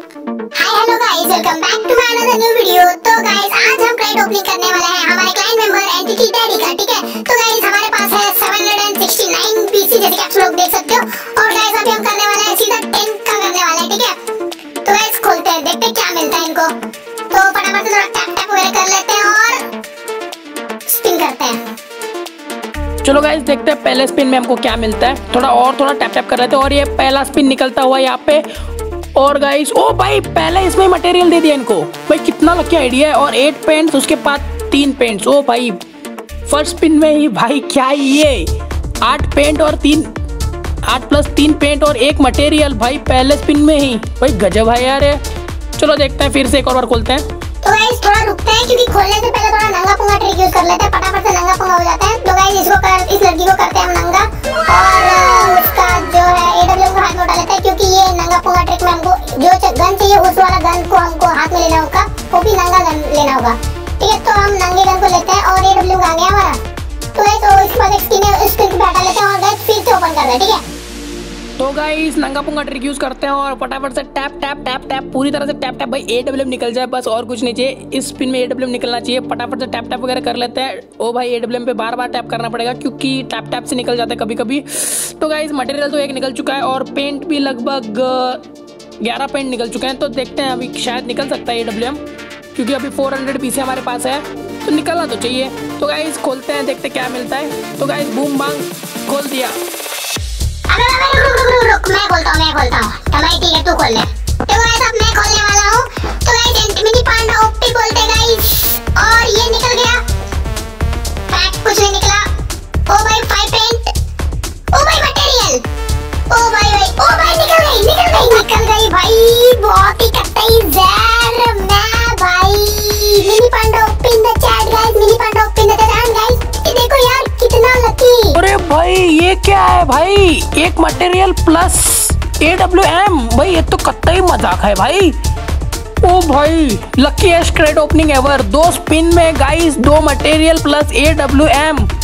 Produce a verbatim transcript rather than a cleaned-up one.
Hello guys, welcome back to my another new video. तो guys आज हम crate opening करने वाले हैं हमारे क्लाइंट मेंबर एंटिटी डैडी का, ठीक है। तो गाइस हमारे पास है सेवन सिक्सटी नाइन पीसी जैसे कि आप लोग देख सकते हो। और गाइस अभी हम करने वाले हैं सीधा टेन का करने वाले हैं, ठीक है। तो गाइस खोलते हैं, देखते हैं क्या मिलता है इनको। तो फटाफट से थोड़ा टैप टैप वगैरह कर लेते हैं और स्पिन करते हैं। चलो गाइस देखते हैं पहले स्पिन में हमको क्या मिलता है। थोड़ा और थोड़ा टैप टैप कर लेते हैं और ये पहला स्पिन निकलता हुआ यहाँ पे। और गाइस ओ भाई पहले इसमें मटेरियल दे दिया इनको, भाई कितना लकी आइडिया है। और एट पेंट्स, उसके बाद तीन पेंट्स। ओ भाई फर्स्ट स्पिन में ही भाई क्या है ये, आठ पेंट और तीन आठ प्लस तीन पेंट और एक मटेरियल भाई पहले स्पिन में ही, भाई गजब है यार। चलो देखते हैं फिर से एक और बार खोलते हैं। तो गाइस थोड़ा रुकते हैं क्योंकि खोलने से पहले थोड़ा नंगा पुंगा ट्रिक यूज कर लेते हैं, फटाफट से नंगा पुंगा हो जाता है। तो गाइस इसको कर, इस लड़की को करते हैं हम नंगा और उसका जो है एडब्ल्यू को हाथ में उठा लेते हैं क्योंकि ये नंगा पुंगा ट्रिक में हमको जो गन चाहिए उस वाला गन को हमको हाथ में लेना होगा, वो भी नंगा गन लेना होगा, ठीक है। तो हम नंगे गन को लेते हैं और एडब्ल्यू आ गया हमारा। तो गाइस तो इसके बाद एक स्पिन है, इस स्पिन को हटा लेते हैं और गाइस फिर से ओपन कर रहे हैं, ठीक है। तो गाइस नंगा पुंगा ट्रिक यूज करते हैं और फटाफट से टैप टैप टैप टैप पूरी तरह से टैप टैप भाई ए डब्ल्यू एम निकल जाए बस, और कुछ नहीं चाहिए। इस स्पिन में ए डब्ल्यू एम निकलना चाहिए, फटाफट से टैप टैप वगैरह कर लेते हैं। ओ भाई ए डब्ल्यू एम पे बार बार टैप करना पड़ेगा क्योंकि टैप टैप से निकल जाता है कभी कभी। तो गाइस मटेरियल तो एक निकल चुका है और पेंट भी लगभग ग्यारह पेंट निकल चुके हैं। तो देखते हैं अभी शायद निकल सकता है ए डब्ल्यू एम क्योंकि अभी फोर हंड्रेड पीसी हमारे पास है, तो निकलना तो चाहिए। तो गाइस खोलते हैं, देखते क्या मिलता है। तो गाइस बूम बांग खोल दिया। अबे अबे रुक रुक रुक रुक मैं खोलता हूं मैं खोलता हूं तो भाई ठीक है तू खोल ले। तो गाइस अब मैं खोलने वाला हूं। तो गाइस एंटिटी पांडा ओपी बोलते गाइस और ये निकल गया, पैक कुछ नहीं निकला। ओ भाई फाइव पेंट, ओ भाई मटेरियल, ओ भाई भाई ओ भाई निकल गई निकल गई निकल गई भाई, बहुत ही कट्टाई ज़हर मैं भाई। Mini panda OP in the chat guys, mini panda OP in the chat guys. ये देखो यार कितना लकी। अरे भाई ये क्या है भाई, एक material plus A W M, भाई ये तो कतई मजाक है भाई। ओ भाई लकीएस्ट क्रेट ओपनिंग एवर, दो स्पिन में गाइस दो material plus A W M.